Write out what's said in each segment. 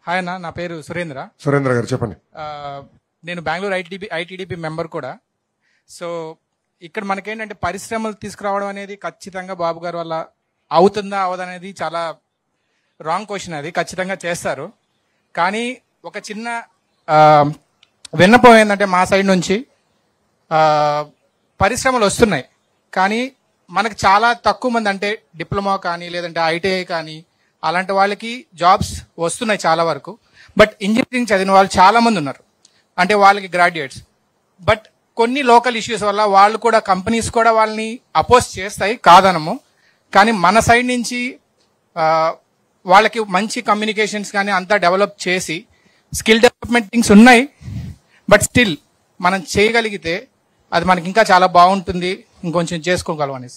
Hi అన్న, నా పేరు సురేంద్ర. సురేంద్ర గారు చెప్పండి. నేను బెంగళూరు ఐటీడీపీ మెంబర్ కూడా. సో ఇక్కడ మనకేంటంటే పరిశ్రమలు తీసుకురావడం అనేది ఖచ్చితంగా బాబు గారి వల్ల అవుతుందా అవదనేది చాలా రాంగ్ క్వశ్చన్. అది ఖచ్చితంగా చేస్తారు. కానీ ఒక చిన్న విన్నపం ఏంటంటే మా సైడ్ నుంచి పరిశ్రమలు వస్తున్నాయి, కానీ మనకు చాలా తక్కువ మంది, అంటే డిప్లొమా కానీ లేదంటే ఐటీఐ కానీ అలాంటి వాళ్ళకి జాబ్స్ వస్తున్నాయి చాలా వరకు. బట్ ఇంజనీరింగ్ చదివిన వాళ్ళు చాలా మంది ఉన్నారు, అంటే వాళ్ళకి గ్రాడ్యుయేట్స్. బట్ కొన్ని లోకల్ ఇష్యూస్ వల్ల వాళ్ళు కూడా, కంపెనీస్ కూడా వాళ్ళని అపోజ్ చేస్తాయి, కాదనము. కానీ మన సైడ్ నుంచి వాళ్ళకి మంచి కమ్యూనికేషన్స్ కానీ అంతా డెవలప్ చేసి స్కిల్ డెవలప్మెంట్ థింగ్స్ ఉన్నాయి. బట్ స్టిల్ మనం చేయగలిగితే అది మనకి ఇంకా చాలా బాగుంటుంది, ఇంకొంచెం చేసుకోగలం అనేసి.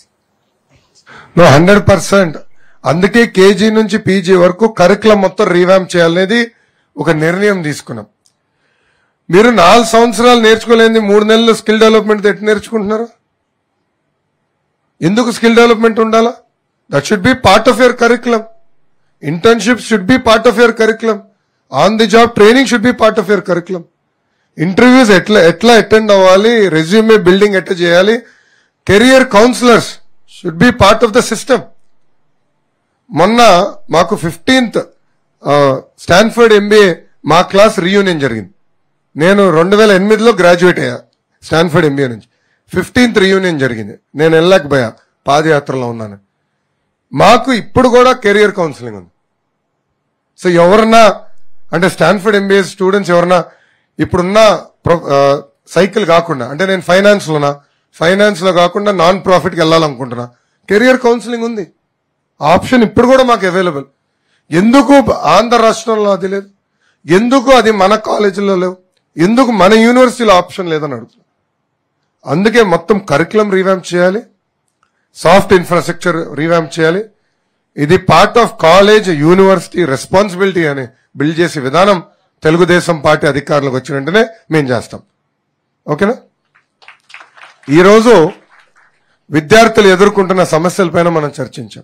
100%. అందుకే కేజీ నుంచి పీజీ వరకు కరికులం మొత్తం రీవ్యాంప్ చేయాలనేది ఒక నిర్ణయం తీసుకున్నాం. మీరు 4 సంవత్సరాలు నేర్చుకోలేని 3 నెలలు స్కిల్ డెవలప్మెంట్ ఎట్లా నేర్చుకుంటున్నారు? ఎందుకు స్కిల్ డెవలప్మెంట్ ఉండాలా? That should be part of your curriculum. Internship should be part of your curriculum. On the job training should be part of your curriculum. Interviews ఎట్లా అటెండ్ అవ్వాలి, రెజ్యూమే బిల్డింగ్ ఎట్లా చేయాలి, career counsellors should be part of the system. మొన్న మాకు 15th Stanford MBA మా class reunion జరిగింది. నేను 2008లో గ్రాడ్యుయేట్ అయ్యా స్టాన్ఫర్డ్ ఎంబీఏ నుంచి. 15th రీయూనియన్ జరిగింది. నేను వెళ్ళలేకపోయా, పాదయాత్రలో ఉన్నాను. మాకు ఇప్పుడు కూడా కెరియర్ కౌన్సిలింగ్ ఉంది. సో ఎవరన్నా, అంటే స్టాన్ఫర్డ్ ఎంబీఏ స్టూడెంట్స్ ఎవరన్నా ఇప్పుడున్న సైకిల్ కాకుండా, అంటే నేను ఫైనాన్స్లో కాకుండా నాన్ ప్రాఫిట్కి వెళ్ళాలనుకుంటున్నా, కెరియర్ కౌన్సిలింగ్ ఉంది. ఆప్షన్ ఇప్పుడు కూడా మాకు అవైలబుల్. ఎందుకు ఆంధ్ర రాష్ట్రంలో అది లేదు? ఎందుకు అది మన కాలేజీలో లేవు? ఎందుకు మన యూనివర్సిటీలో ఆప్షన్ లేదని అడుగుతున్నా. అందుకే మొత్తం కరికులం రీవ్యాంప్ చేయాలి, సాఫ్ట్ ఇన్ఫ్రాస్ట్రక్చర్ రీవ్యాంప్ చేయాలి. ఇది part of college university responsibility అని బిల్డ్ చేసే విధానం తెలుగుదేశం పార్టీ అధికారులకు వచ్చిన వెంటనే మేము చేస్తాం. ఓకేనా? ఈరోజు విద్యార్థులు ఎదుర్కొంటున్న సమస్యలపైన మనం చర్చించాం.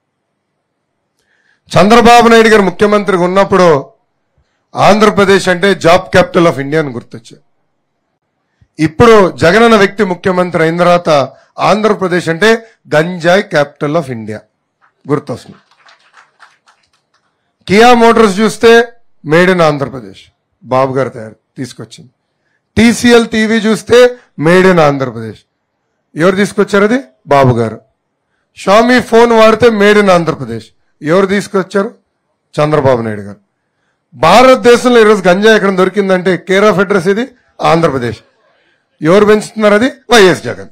చంద్రబాబు నాయుడు గారు ముఖ్యమంత్రిగా ఉన్నప్పుడు ఆంధ్రప్రదేశ్ అంటే జాబ్ క్యాపిటల్ ఆఫ్ ఇండియా అని గుర్తొచ్చారు. ఇప్పుడు జగనన్న వ్యక్తి ముఖ్యమంత్రి అయిన తర్వాత ఆంధ్రప్రదేశ్ అంటే గంజాయి క్యాపిటల్ ఆఫ్ ఇండియా గుర్తొస్తుంది. కియా మోటార్స్ చూస్తే మేడ్ ఇన్ ఆంధ్రప్రదేశ్, బాబు గారు తీసుకొచ్చింది. టీసీఎల్ టీవీ చూస్తే మేడ్ ఇన్ ఆంధ్రప్రదేశ్, ఎవరు తీసుకొచ్చారు? అది బాబు గారు. షామీ ఫోన్ వాడితే మేడ్ ఇన్ ఆంధ్రప్రదేశ్, ఎవరు తీసుకొచ్చారు? చంద్రబాబు నాయుడు గారు. భారతదేశంలో ఈరోజు గంజాయి ఎక్కడ దొరికిందంటే కేర్ ఆఫ్ అడ్రస్ ఇది ఆంధ్రప్రదేశ్. ఎవరు పెంచుతున్నారు? అది వైఎస్ జగన్.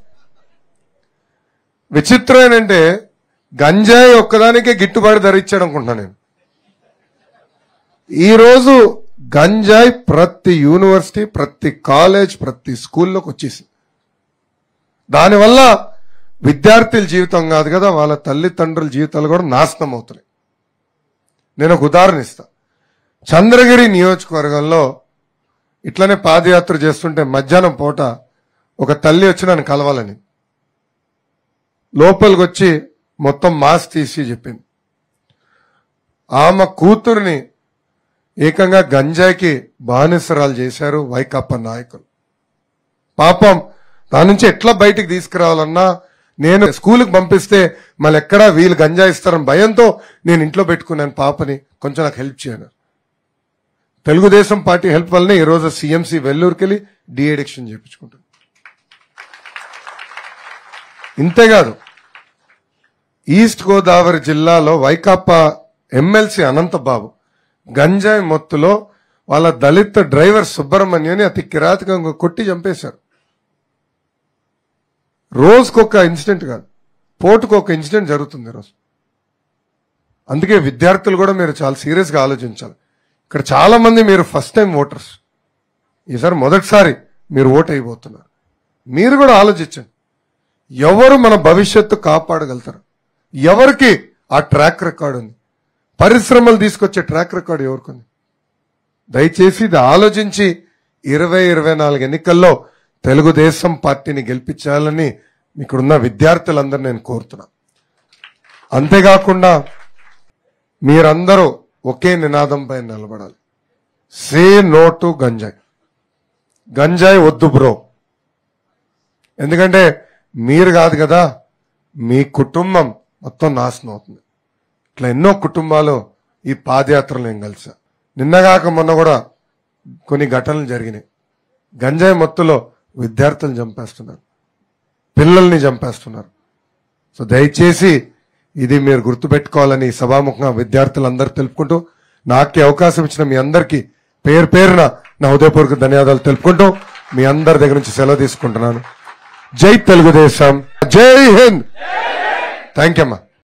విచిత్రం ఏంటంటే గంజాయి ఒక్కదానికే గిట్టుబాటు ధర ఇచ్చాడు అనుకుంటున్నాను నేను. ఈరోజు గంజాయి ప్రతి యూనివర్సిటీ, ప్రతి కాలేజ్, ప్రతి స్కూల్లోకి వచ్చేసింది. దానివల్ల విద్యార్థుల జీవితం కాదు కదా, వాళ్ళ తల్లిదండ్రుల జీవితాలు కూడా నాశనం అవుతున్నాయి. నేను ఒక ఉదాహరణ ఇస్తా. చంద్రగిరి నియోజకవర్గంలో ఇట్లనే పాదయాత్ర చేస్తుంటే మధ్యాహ్నం పూట ఒక తల్లి వచ్చి నన్ను కలవాలని లోపలికి వచ్చి మొత్తం మాస్క్ తీసి చెప్పింది. ఆమె కూతురిని ఏకంగా గంజాయికి బానిసరాలు చేశారు వైకాపా నాయకులు. పాపం దాని నుంచి ఎట్లా బయటికి తీసుకురావాలన్నా, నేను స్కూల్కి పంపిస్తే మళ్ళీ ఎక్కడా వీళ్ళు గంజాయి ఇస్తారని భయంతో నేను ఇంట్లో పెట్టుకున్నాను పాపని, కొంచెం నాకు హెల్ప్ చేయను. తెలుగుదేశం పార్టీ హెల్ప్ వల్లనే ఈరోజు సిఎంసి వెల్లూరుకి వెళ్ళి డీఎడిక్షన్ చేయించుకుంటాను. ఇంతేకాదు, ఈస్ట్ గోదావరి జిల్లాలో వైకాపా ఎమ్మెల్సీ అనంతబాబు గంజాయి మొత్తులో వాళ్ళ దళిత డ్రైవర్ సుబ్రహ్మణ్యని అతి కిరాతకంగా కొట్టి చంపేశారు. రోజుకొక ఇన్సిడెంట్ కాదు, పోటుకొక ఇన్సిడెంట్ జరుగుతుంది ఈరోజు. అందుకే విద్యార్థులు కూడా మీరు చాలా సీరియస్గా ఆలోచించాలి. ఇక్కడ చాలా మంది మీరు ఫస్ట్ టైం ఓటర్స్, ఈసారి మొదటిసారి మీరు ఓటు అయిపోతున్నారు. మీరు కూడా ఆలోచించండి, ఎవరు మన భవిష్యత్తు కాపాడగలుగుతారు, ఎవరికి ఆ ట్రాక్ రికార్డ్ ఉంది, పరిశ్రమలు తీసుకొచ్చే ట్రాక్ రికార్డు ఎవరికి? దయచేసి ఇది ఆలోచించి 2024 ఎన్నికల్లో తెలుగుదేశం పార్టీని గెలిపించాలని ఇక్కడున్న విద్యార్థులందరూ నేను కోరుతున్నా. అంతేకాకుండా మీరందరూ ఒకే నినాదంపై నిలబడాలి. సే నో టు గంజాయి. గంజాయి వద్దు బ్రో. ఎందుకంటే మీరు కాదు కదా, మీ కుటుంబం మొత్తం నాశనం అవుతుంది. ఇట్లా ఎన్నో కుటుంబాలు ఈ పాదయాత్రలు నేను కలిసా. నిన్నగాక మొన్న కూడా కొన్ని ఘటనలు జరిగినాయి. గంజాయి మత్తులో విద్యార్థులు చంపేస్తున్నారు, పిల్లల్ని చంపేస్తున్నారు. సో దయచేసి ఇది మీరు గుర్తుపెట్టుకోవాలని సభాముఖంగా విద్యార్థులందరూ తెలుపుకుంటూ, నాకు అవకాశం ఇచ్చిన మీ అందరికీ పేరు పేరున నా హృదయపూర్వక ధన్యవాదాలు తెలుపుకుంటూ మీ అందరి దగ్గర నుంచి సెలవు తీసుకుంటున్నాను. జై తెలుగుదేశం, జై హింద్. థ్యాంక్ యూ అమ్మా.